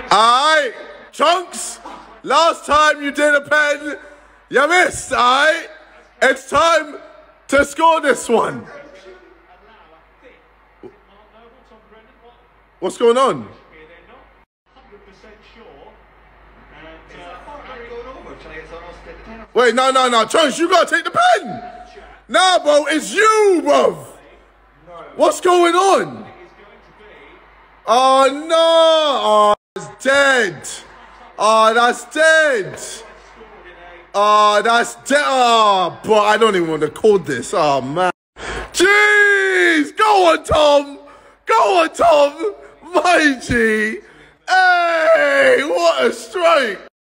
Alright, Chunkz, last time you did a pen, you missed, alright? It's time to score this one. What's going on? Wait, no, Chunkz, you gotta take the pen. Nah, bro, it's you, bro. What's going on? Oh, no. Oh, it's dead. Oh, that's dead. Oh, that's dead. Oh, bro, I don't even want to call this. Oh, man. Jeez. Go on, Tom. Go on, Tom. My G. Hey, what a strike.